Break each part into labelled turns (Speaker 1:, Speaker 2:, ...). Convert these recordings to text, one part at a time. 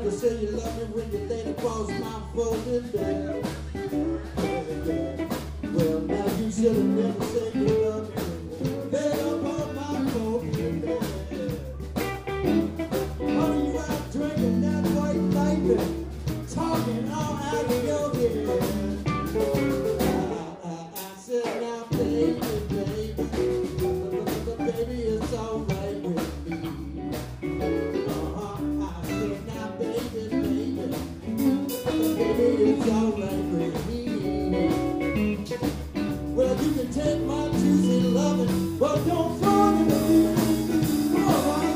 Speaker 1: never say you love me when you lay across my folded bed. Well, now you should have never said you love me when you lay up on my folded bed. Honey, you out drinking that white lightning, talking all out of your head. I said, now baby, baby, it's all right with me. It's all right with me. Well, you can take my juicy loving, but don't throw it at me. Come on, boy.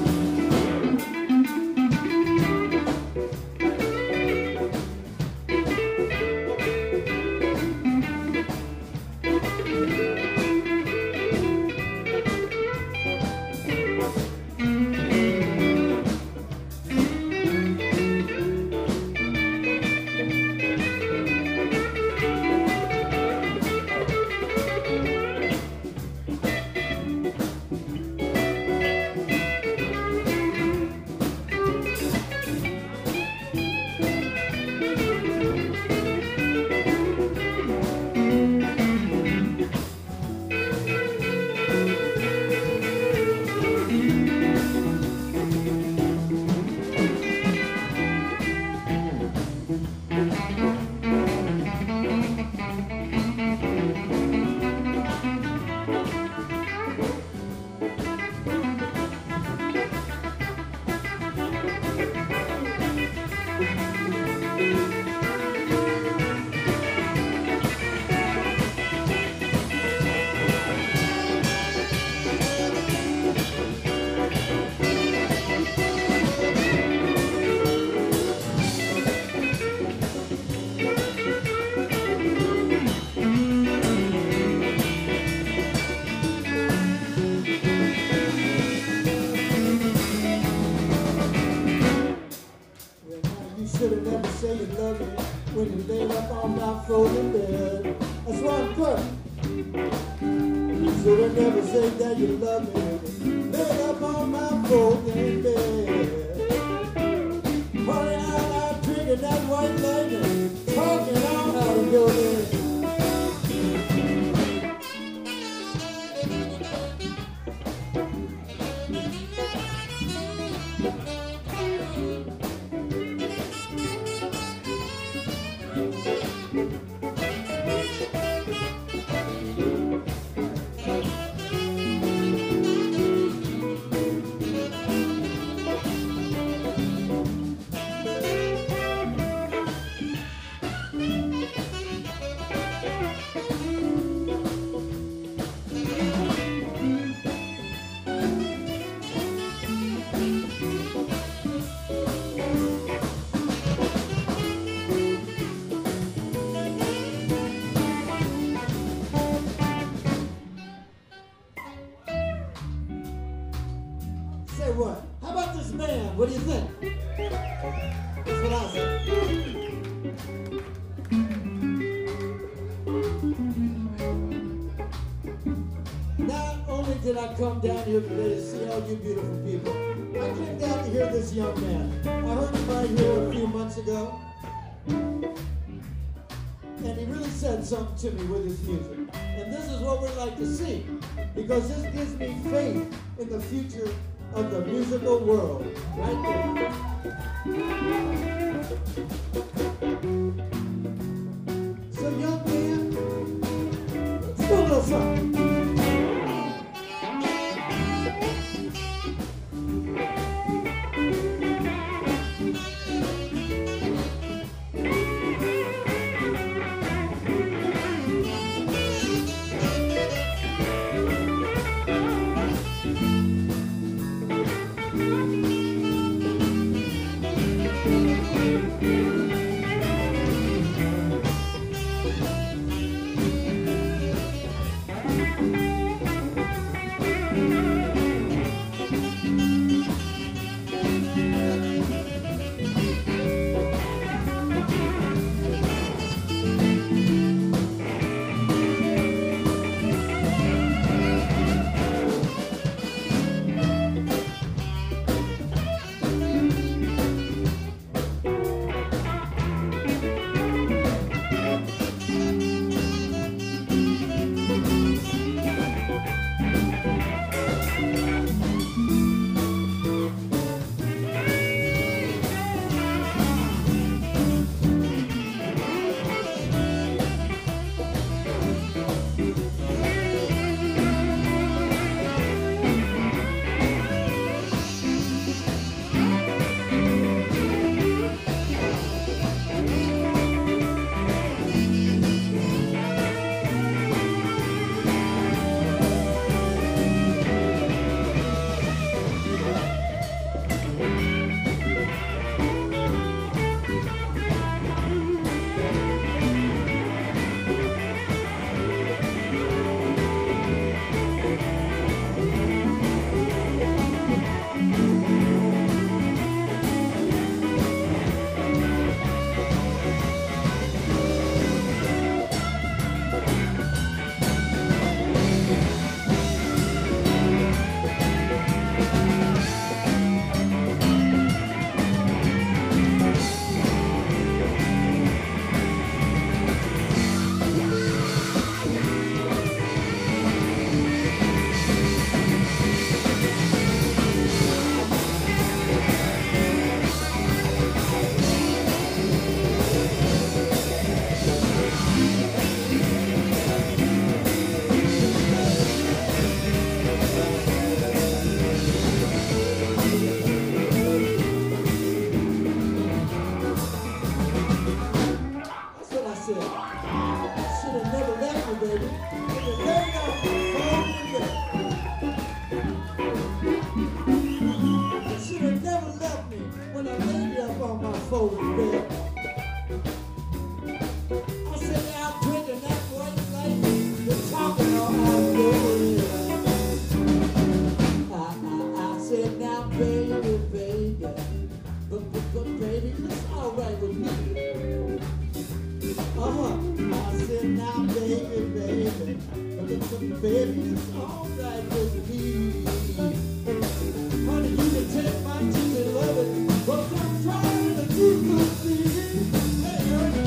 Speaker 1: Say you love me when you lay up on my frozen bed. That's why I'm good. You should have never said that you love me when you lay up on my frozen bed. Honey, I'm drinking that white lightning, talking all out of your head. What? How about this band? What do you think? That's what I said. Not only did I come down here today to see all you beautiful people, I came down to hear this young man. I heard him right here a few months ago, and he really said something to me with his music. And this is what we'd like to see, because this gives me faith in the future of the musical world, right there. So young man, let's do a little something. frozen bed. I sit down drinking that white light, you're talking all out there. I sit down, baby, baby, but baby, it's alright with me. I sit down, baby, baby, but baby, it's alright with me. Honey, you can take my teeth and love it, but I'm trying to do good things. Hey,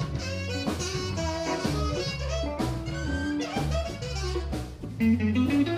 Speaker 2: Mm-hmm.